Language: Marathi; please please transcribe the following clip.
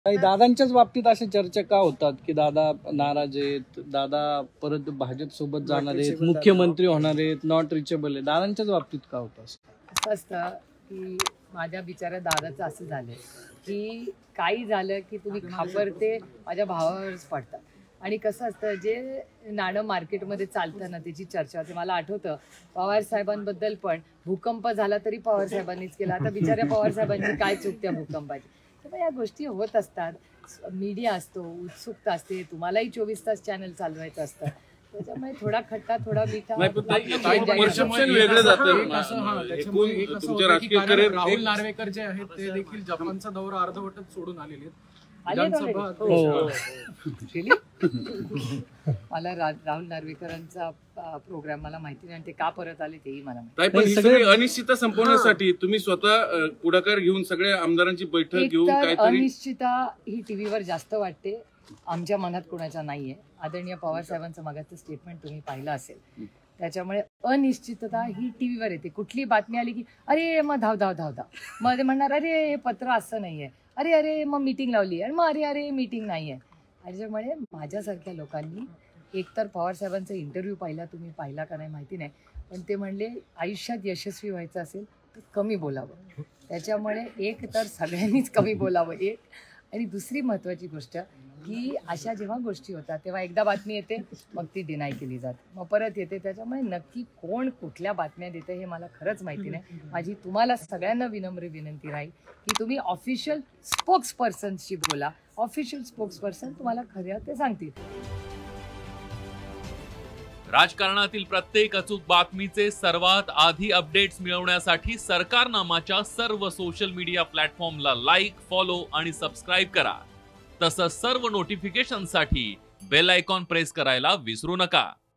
काही दादांच्याच बाबतीत अशा चर्चा का होतात की दादा नाराज आहेत, दादा परत भाजप सोबत जाणार आहेत, मुख्यमंत्री होणार आहेत, नॉट रिचेबल आहे, दादांच्याच बाबतीत का होतं असं असतं की माझ्या बिचाऱ्या दादाचं असं झालंय की काही झालं की तुम्ही खापरते माझ्या भावावरच पडतात. आणि कसं असतं जे नाणं मार्केटमध्ये चालतं ना त्याची चर्चा होते. मला आठवतं पवार साहेबांबद्दल पण भूकंप झाला तरी पवार साहेबांनीच केला. आता बिचाऱ्या पवार साहेबांची काय चूक त्या भूकंपाची. त्यामुळे या गोष्टी होत असतात. मीडिया असतो, उत्सुकता असते, तुम्हालाही 24 तास चॅनल चालवायचं असतं. त्याच्यामुळे थोडा खट्टा थोडा मिठा राहुल नार्वेकर जे आहेत ते देखील जपानचा दौरा अर्धवटच सोडून आलेले आहेत. मला राहुल नार्वेकरांचा प्रोग्राम मला माहिती नाही, ते का परत आले तेही मला माहिती. अनिश्चितता संपवण्यासाठी तुम्ही स्वतः पुढाकार घेऊन सगळ्या आमदारांची बैठक घेऊन काहीतरी. अनिश्चितता ही टीव्हीवर जास्त वाटते, आमच्या मनात कोणाच्या नाहीये. आदरणीय पवार साहेबांचं मागाचं स्टेटमेंट तुम्ही पाहिलं असेल. त्याच्यामुळे अनिश्चितता ही टीव्हीवर येते. कुठली बातमी आली की अरे मग धाव धाव धाव धाव, मग ते म्हणणार अरे हे पत्र असं नाहीये, अरे अरे मग मीटिंग लावली, आणि मग अरे अरे मीटिंग नाहीये. त्याच्यामुळे माझ्यासारख्या लोकांनी एकतर पवार साहेबांचा इंटरव्ह्यू तुम्ही पाहिला का नाही माहिती नाही, पण ते म्हणले आयुष्यात यशस्वी व्हायचं असेल तर कमी बोलावं. त्याच्यामुळे एक तर सगळ्यांनीच कमी बोलावं एक, आणि दुसरी महत्त्वाची गोष्ट की अशा जेव्हा गोष्टी होतात तेव्हा एकदा बातमी येते, मग ती डिनाय केली जाते, मग परत येते. त्याच्यामुळे नक्की कोण कुठल्या बातम्या देते हे मला खरंच माहिती नाही. माझी तुम्हाला सगळ्यांना विनम्र विनंती राहील की तुम्ही ऑफिशियल स्पोक्सपर्सनशी बोला. ऑफिशियल स्पोक्सपर्सन तुम्हाला खरं ते सांगतील. राजकारणातील प्रत्येक अचूक बातमीचे सर्वात आधी अपडेट्स मिळवण्यासाठी सरकारनामाच्या सर्व सोशल मीडिया प्लॅटफॉर्मला लाईक, फॉलो आणि सबस्क्राईब करा. तसंच सर्व नोटिफिकेशनसाठी बेल आयकॉन प्रेस करायला विसरू नका.